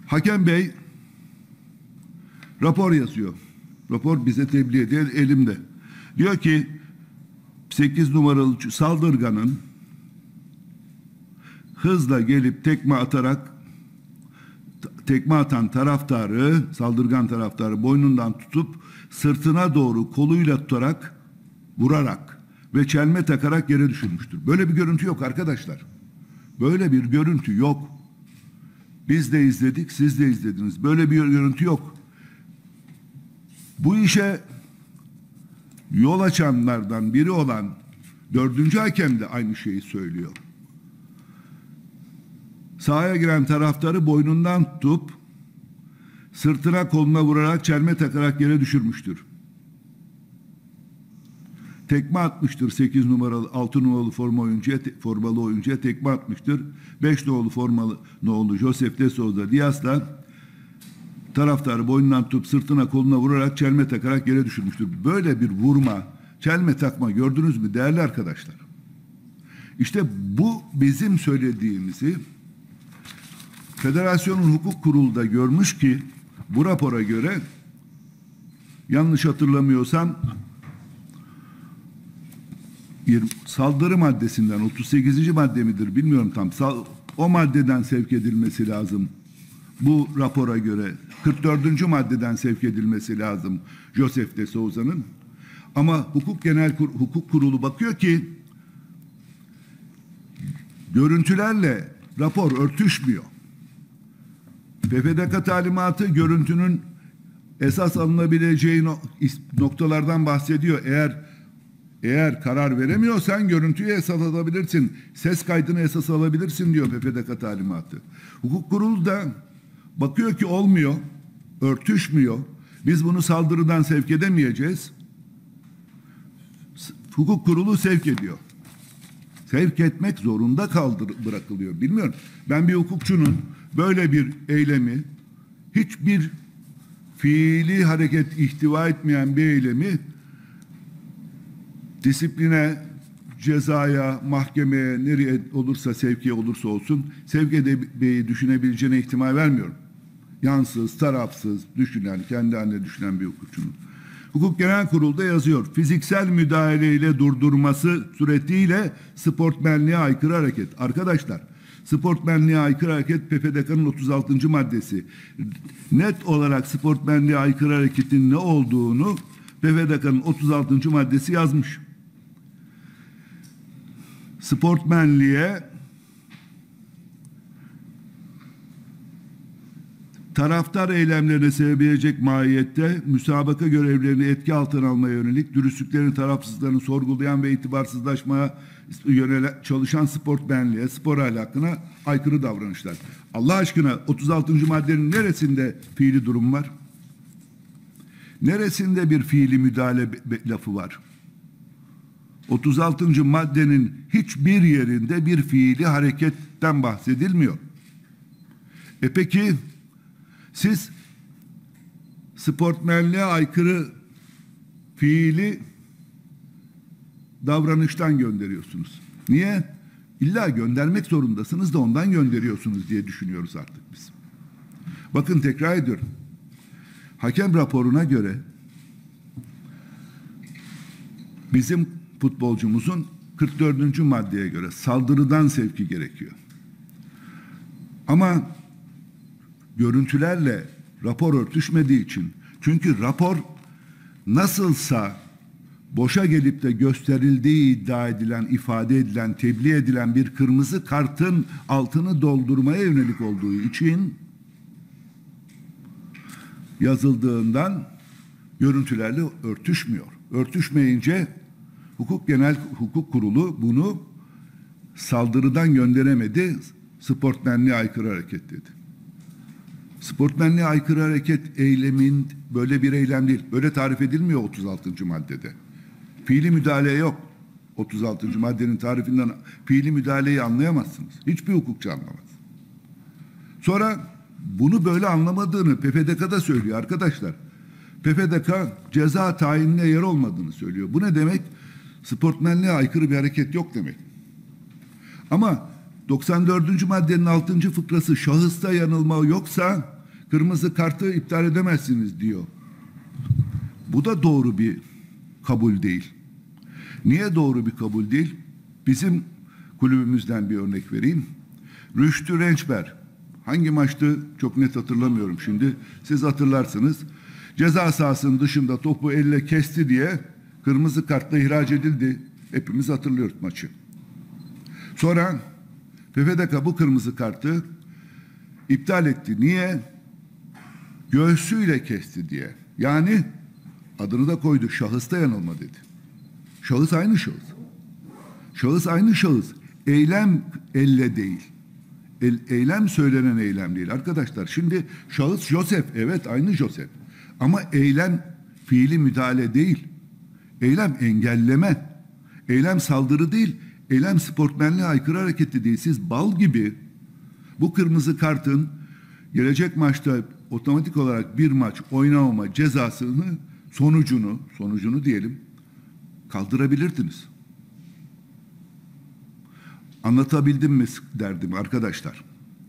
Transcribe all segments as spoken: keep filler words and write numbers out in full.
Hakem Bey rapor yazıyor. Rapor bize tebliğ ediyor, elimde. Diyor ki sekiz numaralı saldırganın hızla gelip tekme atarak tekme atan taraftarı, saldırgan taraftarı boynundan tutup sırtına doğru koluyla tutarak vurarak ve çelme takarak yere düşürmüştür. Böyle bir görüntü yok arkadaşlar. Böyle bir görüntü yok. Biz de izledik, siz de izlediniz. Böyle bir görüntü yok. Bu işe yol açanlardan biri olan dördüncü hakem de aynı şeyi söylüyor. Sahaya giren taraftarı boynundan tutup sırtına koluna vurarak çelme takarak yere düşürmüştür. Tekme atmıştır sekiz numaralı, altı numaralı forma oyuncuya, formalı oyuncuya tekme atmıştır. beş numaralı formalı oğlu Josef de Souza Diaz'la taraftarı boynundan tutup sırtına koluna vurarak çelme takarak yere düşürmüştür. Böyle bir vurma, çelme takma gördünüz mü değerli arkadaşlar? İşte bu bizim söylediğimizi Federasyonun Hukuk Kurulu da görmüş ki bu rapora göre yanlış hatırlamıyorsam bir saldırı maddesinden otuz sekizinci madde midir bilmiyorum tam. O maddeden sevk edilmesi lazım. Bu rapora göre kırk dördüncü maddeden sevk edilmesi lazım Josef de Souza'nın. Ama Hukuk Genel Kur Hukuk Kurulu bakıyor ki görüntülerle rapor örtüşmüyor. P F D K talimatı görüntünün esas alınabileceği noktalardan bahsediyor. Eğer eğer karar veremiyorsan görüntüyü esas alabilirsin. Ses kaydını esas alabilirsin diyor P F D K talimatı. Hukuk Kurulu da bakıyor ki olmuyor, örtüşmüyor. Biz bunu saldırıdan sevk edemeyeceğiz. Hukuk Kurulu sevk ediyor. Sevk etmek zorunda kaldır, bırakılıyor. Bilmiyorum. Ben bir hukukçunun böyle bir eylemi, hiçbir fiili hareket ihtiva etmeyen bir eylemi disipline, cezaya, mahkemeye, nereye olursa sevkiye olursa olsun sevk edebilmeyi düşünebileceğine ihtimal vermiyorum. Yansız, tarafsız, düşünen, kendi haline düşünen bir hukukçunun. Hukuk Genel Kurulu'da yazıyor. Fiziksel müdahaleyle durdurması suretiyle sportmenliğe aykırı hareket. Arkadaşlar, sportmenliğe aykırı hareket P F D K'nın otuz altıncı maddesi. Net olarak sportmenliğe aykırı hareketin ne olduğunu P F D K'nın otuz altıncı maddesi yazmış. Sportmenliğe taraftar eylemlerine sebebilecek mahiyette müsabaka görevlerini etki altına almaya yönelik dürüstlüklerini, tarafsızlarını sorgulayan ve itibarsızlaşmaya yönelen çalışan sportmenliğe, spor ahlakına aykırı davranışlar. Allah aşkına otuz altıncı maddenin neresinde fiili durum var? Neresinde bir fiili müdahale lafı var? otuz altıncı maddenin hiçbir yerinde bir fiili hareketten bahsedilmiyor. E peki siz sportmenliğe aykırı fiili davranıştan gönderiyorsunuz. Niye? İlla göndermek zorundasınız da ondan gönderiyorsunuz diye düşünüyoruz artık biz. Bakın tekrar ediyorum. Hakem raporuna göre bizim futbolcumuzun kırk dördüncü maddeye göre saldırıdan sevki gerekiyor. Ama görüntülerle rapor örtüşmediği için, çünkü rapor nasılsa boşa gelip de gösterildiği iddia edilen, ifade edilen, tebliğ edilen bir kırmızı kartın altını doldurmaya yönelik olduğu için yazıldığından görüntülerle örtüşmüyor. Örtüşmeyince Hukuk Genel Hukuk Kurulu bunu saldırıdan gönderemedi, sportmenliğe aykırı hareket dedi. Sportmenliğe aykırı hareket eylemin böyle bir eylem değil. Böyle tarif edilmiyor otuz altıncı maddede. Fiili müdahale yok. otuz altıncı maddenin tarifinden fiili müdahaleyi anlayamazsınız. Hiçbir hukukçu anlamaz. Sonra bunu böyle anlamadığını P F D K'da söylüyor arkadaşlar. P F D K ceza tayinine yer olmadığını söylüyor. Bu ne demek? Sportmenliğe aykırı bir hareket yok demek. Ama doksan dördüncü maddenin altıncı fıkrası şahısta yanılma yoksa kırmızı kartı iptal edemezsiniz diyor. Bu da doğru bir kabul değil. Niye doğru bir kabul değil? Bizim kulübümüzden bir örnek vereyim. Rüştü Rençber. Hangi maçtı çok net hatırlamıyorum şimdi. Siz hatırlarsınız. Ceza sahasının dışında topu elle kesti diye kırmızı kartla ihraç edildi. Hepimiz hatırlıyoruz maçı. Sonra F F D K bu kırmızı kartı iptal etti. Niye? Göğsüyle kesti diye. Yani adını da koydu. Şahısta yanılma dedi. Şahıs aynı şahıs. Şahıs aynı şahıs. Eylem elle değil. El, eylem söylenen eylem değil. Arkadaşlar şimdi şahıs Joseph. Evet aynı Joseph. Ama eylem fiili müdahale değil. Eylem engelleme. Eylem saldırı değil. Eylem sportmenliğe aykırı hareketi değil. Siz bal gibi bu kırmızı kartın gelecek maçta otomatik olarak bir maç oynamama cezasını sonucunu sonucunu diyelim kaldırabilirdiniz. Anlatabildim mi derdim arkadaşlar.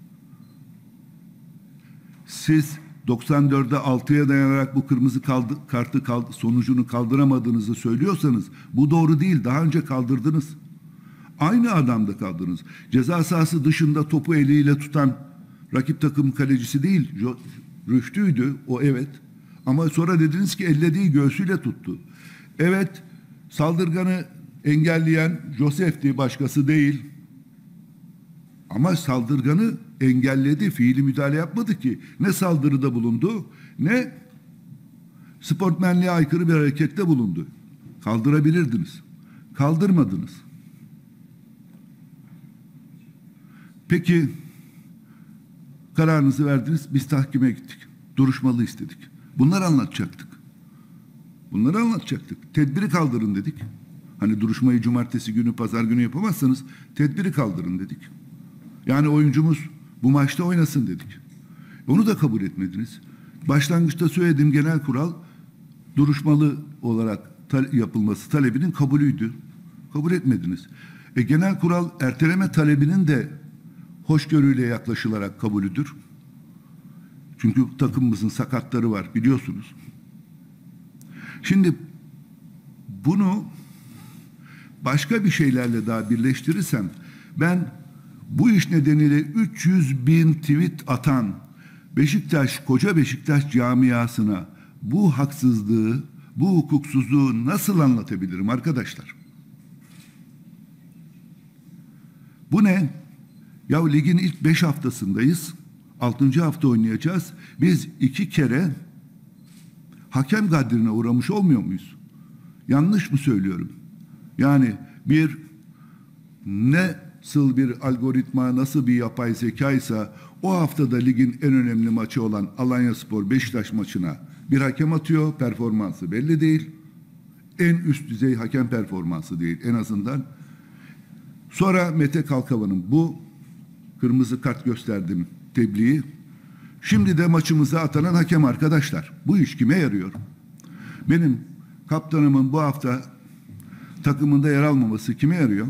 Siz doksan dörde altıya dayanarak bu kırmızı kaldı, kartı kaldı, sonucunu kaldıramadığınızı söylüyorsanız bu doğru değil. Daha önce kaldırdınız. Aynı adamda kaldınız. Ceza sahası dışında topu eliyle tutan rakip takım kalecisi değil. Rüştü'ydü o, evet. Ama sonra dediniz ki elle değil göğsüyle tuttu. Evet, saldırganı engelleyen Joseph'ti, başkası değil. Ama saldırganı engelledi, fiili müdahale yapmadı ki. Ne saldırıda bulundu, ne sportmenliğe aykırı bir harekette bulundu. Kaldırabilirdiniz. Kaldırmadınız. Peki, kararınızı verdiniz, biz tahkime gittik. Duruşmalı istedik. Bunları anlatacaktık. Bunları anlatacaktık. Tedbiri kaldırın dedik. Hani duruşmayı cumartesi günü, pazar günü yapamazsanız tedbiri kaldırın dedik. Yani oyuncumuz bu maçta oynasın dedik. Onu da kabul etmediniz. Başlangıçta söylediğim genel kural duruşmalı olarak ta- yapılması talebinin kabulüydü. Kabul etmediniz. E, genel kural erteleme talebinin de hoşgörüyle yaklaşılarak kabulüdür. Çünkü takımımızın sakatları var biliyorsunuz. Şimdi bunu başka bir şeylerle daha birleştirirsem ben bu iş nedeniyle üç yüz bin tweet atan Beşiktaş, koca Beşiktaş camiasına bu haksızlığı, bu hukuksuzluğu nasıl anlatabilirim arkadaşlar? Bu ne? Ya ligin ilk beş haftasındayız. Altıncı hafta oynayacağız. Biz iki kere hakem gadrine uğramış olmuyor muyuz? Yanlış mı söylüyorum? Yani bir nasıl bir algoritma, nasıl bir yapay zekaysa o haftada ligin en önemli maçı olan Alanyaspor Beşiktaş maçına bir hakem atıyor, performansı belli değil. En üst düzey hakem performansı değil en azından. Sonra Mete Kalkavan'ın bu kırmızı kart gösterdim tebliği. Şimdi de maçımıza atanan hakem arkadaşlar. Bu iş kime yarıyor? Benim kaptanımın bu hafta takımında yer almaması kime yarıyor?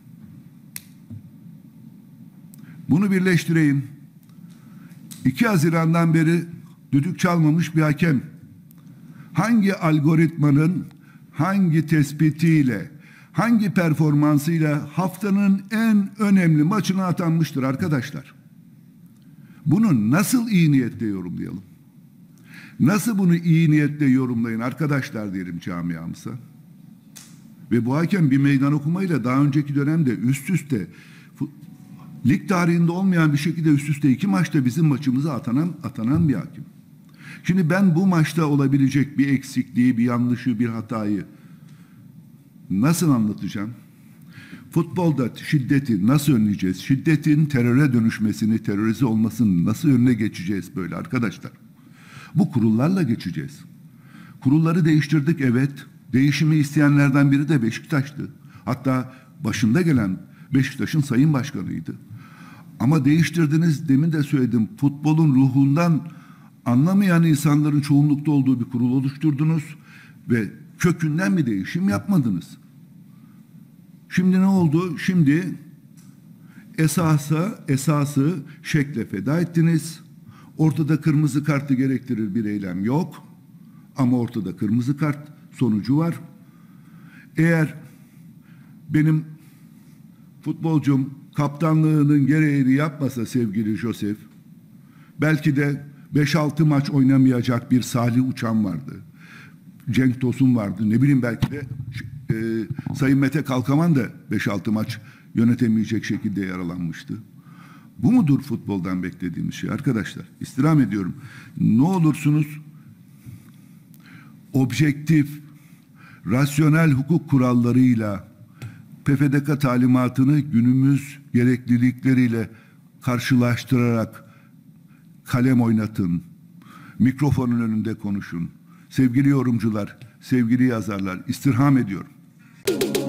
Bunu birleştireyim. iki Haziran'dan beri düdük çalmamış bir hakem. Hangi algoritmanın hangi tespitiyle, hangi performansıyla haftanın en önemli maçına atanmıştır arkadaşlar? Bunu nasıl iyi niyetle yorumlayalım? Nasıl bunu iyi niyetle yorumlayın arkadaşlar diyelim camiamıza? Ve bu hakem bir meydan okumayla daha önceki dönemde üst üste lig tarihinde olmayan bir şekilde üst üste iki maçta bizim maçımıza atanan, atanan bir hakem. Şimdi ben bu maçta olabilecek bir eksikliği, bir yanlışı, bir hatayı nasıl anlatacağım? Futbolda şiddeti nasıl önleyeceğiz? Şiddetin teröre dönüşmesini, terörize olmasını nasıl önüne geçeceğiz böyle arkadaşlar? Bu kurullarla geçeceğiz. Kurulları değiştirdik, evet. Değişimi isteyenlerden biri de Beşiktaş'tı. Hatta başında gelen Beşiktaş'ın sayın başkanıydı. Ama değiştirdiniz, demin de söyledim, futbolun ruhundan anlamayan insanların çoğunlukta olduğu bir kurul oluşturdunuz ve kökünden bir değişim yapmadınız. Şimdi ne oldu? Şimdi esası, esası şekle feda ettiniz. Ortada kırmızı kartı gerektirir bir eylem yok. Ama ortada kırmızı kart sonucu var. Eğer benim futbolcum kaptanlığının gereğini yapmasa sevgili Josef, belki de beş altı maç oynamayacak bir Salih Uçan vardı. Cenk Tosun vardı. Ne bileyim, belki de e, Sayın Mete Kalkavan da beş altı maç yönetemeyecek şekilde yaralanmıştı. Bu mudur futboldan beklediğimiz şey arkadaşlar? İstirham ediyorum. Ne olursunuz objektif, rasyonel hukuk kurallarıyla P F D K talimatını günümüz gereklilikleriyle karşılaştırarak kalem oynatın. Mikrofonun önünde konuşun. Sevgili yorumcular, sevgili yazarlar, istirham ediyorum.